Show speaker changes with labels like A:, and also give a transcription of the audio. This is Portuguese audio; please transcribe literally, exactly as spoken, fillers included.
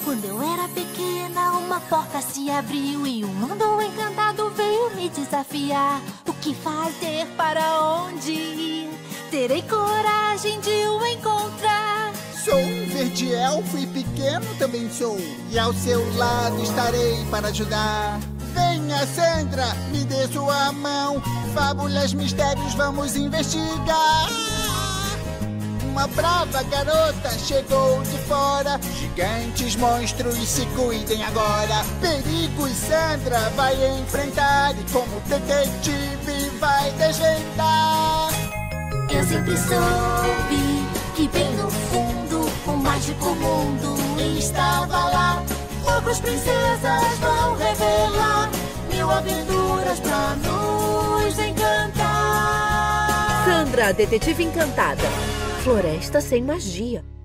A: Quando eu era pequena, uma porta se abriu e um mundo encantado veio me desafiar. O que fazer, para onde ir? Terei coragem de o encontrar.
B: Sou um verde elfo e pequeno também sou, e ao seu lado estarei para ajudar. Venha, Sandra, me dê sua mão. Fábulas, mistérios, vamos investigar. Uma brava garota chegou de fora. Gigantes, monstros, se cuidem agora. Perigos, Sandra vai enfrentar e como detetive vai desvendar.
A: Eu sempre soube que bem no fundo um mágico mundo estava lá. Logo as princesas vão revelar mil aventuras pra nos encantar.
C: Sandra, a detetive encantada. Floresta sem magia.